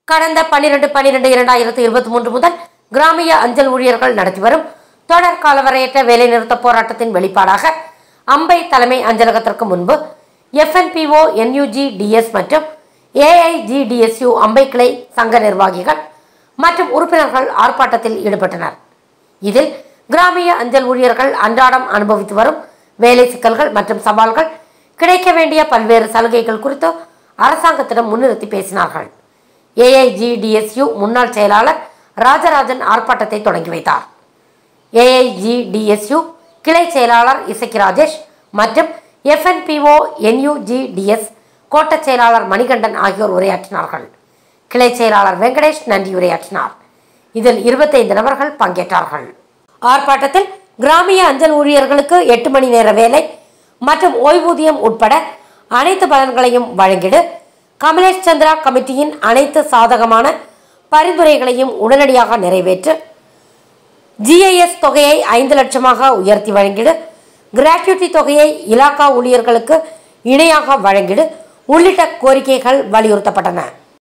கடந்த 12/12/2023 முதல் கிராமிய அஞ்சல் ஊழியர்கள் நடத்தி வரும் தொடர் காலவரையற்ற வேலைநிறுத்த போராட்டத்தின் வெளிப்பாடாக அம்பை தலைமை அஞ்சலகத்திற்கு முன்பு FNPO NUGDS மற்றும் AIGDSU அம்பை கிளை சங்க நிர்வாகிகள் மற்றும் உறுப்பினர்கள் ஆர்ப்பாட்டத்தில் ஈடுபட்டனர். இதில் கிராமிய அஞ்சல் ஊழியர்கள் அன்றாடம் அனுபவித்து வரும் வேலை சிக்கல்கள் மற்றும் சவால்கள், கிடைக்க வேண்டிய பல்வேறு சலுகைகள் குறித்து அரசாங்கத்திடம் முன்னிறுத்தி பேசினார்கள். AIGDSU முன்னாள் செயலாளர் ராஜராஜன் ஆர்ப்பாட்டத்தை தொடங்கி வைத்தார். AIGDSU கிளை செயலாளர் இசக்கி ராஜேஷ் மற்றும் FNPO NUGDS கோட்ட செயலாளர் மணிகண்டன் ஆகியோர் உரையாற்றினார்கள். கிளை செயலாளர் வெங்கடேஷ் நன்றி உரையாற்றினார். இதில் 25 நபர்கள் பங்கேற்றார்கள். ஆர்ப்பாட்டத்தில் கிராமிய அஞ்சல் ஊழியர்களுக்கு 8 மணி நேர வேலை மற்றும் ஓய்வூதியம் உட்பட அனைத்து பலன்களையும் வழங்கிடு, கமலேஷ் சந்திரா கமிட்டியின் அனைத்து சாதகமான பரிந்துரைகளையும் உடனடியாக நிறைவேற்று, GIS தொகையை 5 லட்சமாக உயர்த்தி வழங்கிடு, கிராட்யுட்டி தொகையை இலாக்கா ஊழியர்களுக்கு இணையாக வழங்கிடு உள்ளிட்ட கோரிக்கைகள் வலியுறுத்தப்பட்டன.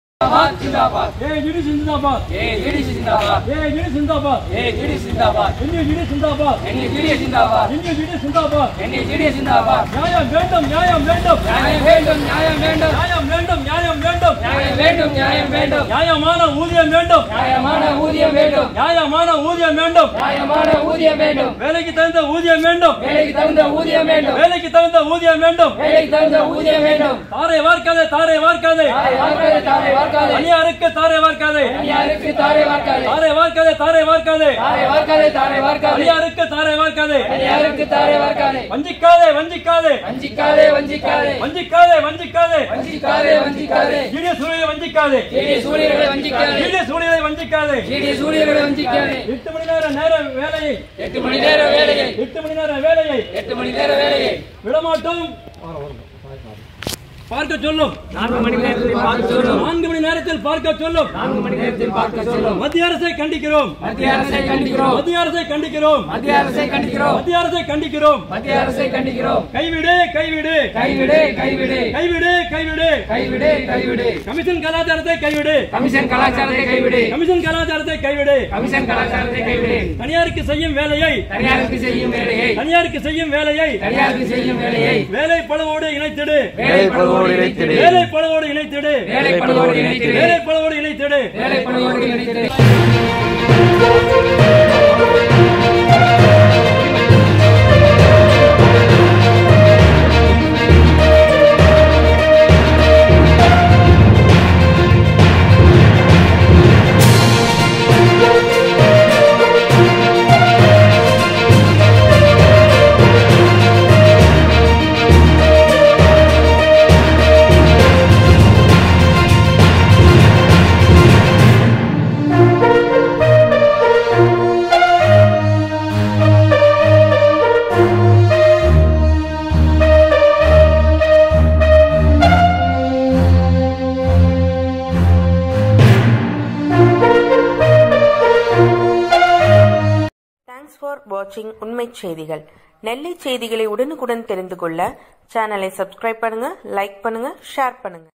வேலைக்கு தகுந்த ஊதியம் வேண்டும். தாரை வார்க்காதே, தாரை வார்க்காதே, அணியாருக்கு தாரை வார்க்காதே, தாரை வார்க்காதே, தாரை வார்க்காதே, அணியாருக்கு தாரை வார்க்காதே, வஞ்சிக்காதே, வஞ்சிக்காதே, வஞ்சிக்காதே, வஞ்சிக்காதே, GDS ஊழியரை வஞ்சிக்காதே, GDS ஊழியரை வஞ்சிக்காதே, 8 மணி நேர வேலையை விடமாட்டோம். பார்க்க சொல்லும். 4 மணி நேரத்தில் பார்க்க சொல்லும். 4 மணி நேரத்தில் பார்க்க சொல்லும். மத்திய அரசை கண்டிக்கிறோம். மத்திய அரசை கண்டிக்கிறோம். கைவிடு, கைவிடு, கைவிடு, கைவிடு, கைவிடு, கைவிடு, கைவிடு, கைவிடு. கமிஷன் கலாச்சாரத்தை கைவிடு. கமிஷன் கலாச்சாரத்தை கைவிடு. கமிஷன் கலாச்சாரத்தை கைவிடு. கமிஷன் கலாச்சாரத்தை கைவிடு. தனியாருக்கு செய்யும் வேலையை, தனியாருக்கு செய்யும் வேலையை, தனியாருக்கு செய்யும் வேலையை, தனியாருக்கு செய்யும் வேலையை வேலைப்பளுவோடு இணைத்திடு. வேலைப்பளுவோடு இணைத்திடு. வேலைப்பளுவோடு இணைத்திடு. வேலைப்பளுவோடு இணைத்திடு. வேலைப்பளுவோடு இணைத்திடு. வேலைப்பளுவோடு இணைத்திடு. For watching உண்மை செய்திகள். நெல்லை செய்திகளை உடனுக்குடன் தெரிந்து கொள்ள சேனலை சப்ஸ்கிரைப் பண்ணுங்க, லைக் பண்ணுங்க, ஷேர் பண்ணுங்க.